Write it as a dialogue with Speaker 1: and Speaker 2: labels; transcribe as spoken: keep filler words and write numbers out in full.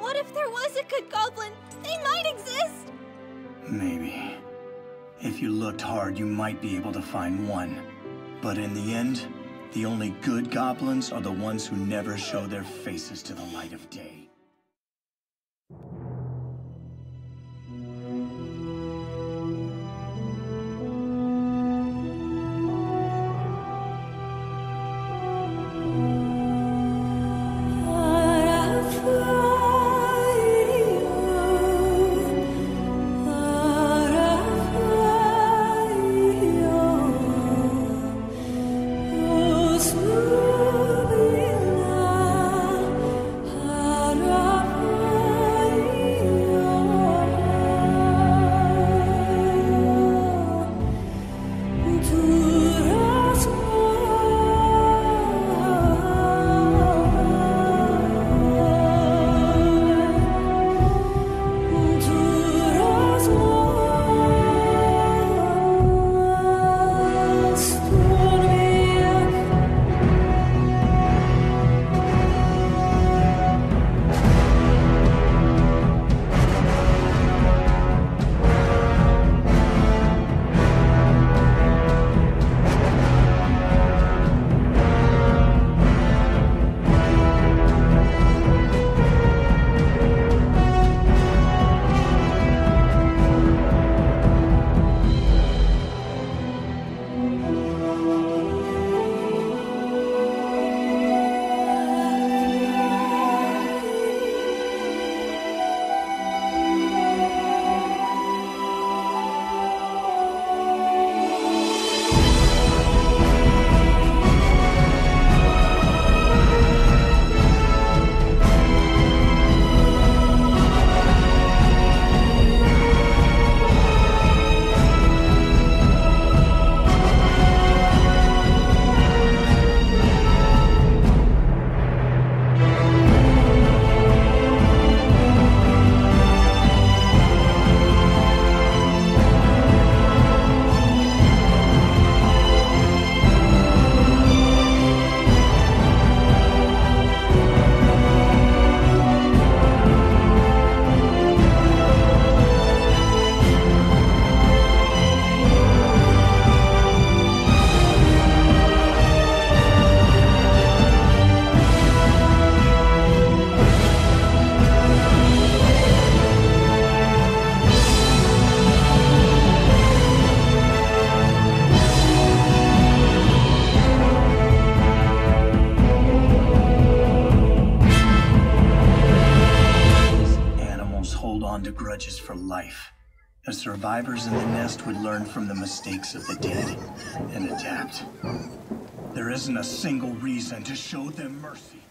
Speaker 1: What if there was a good goblin? They might exist!
Speaker 2: Maybe. If you looked hard, you might be able to find one. But in the end, the only good goblins are the ones who never show their faces to the light of day. To grudges for life. The survivors in the nest would learn from the mistakes of the dead and adapt. There isn't a single reason to show them mercy.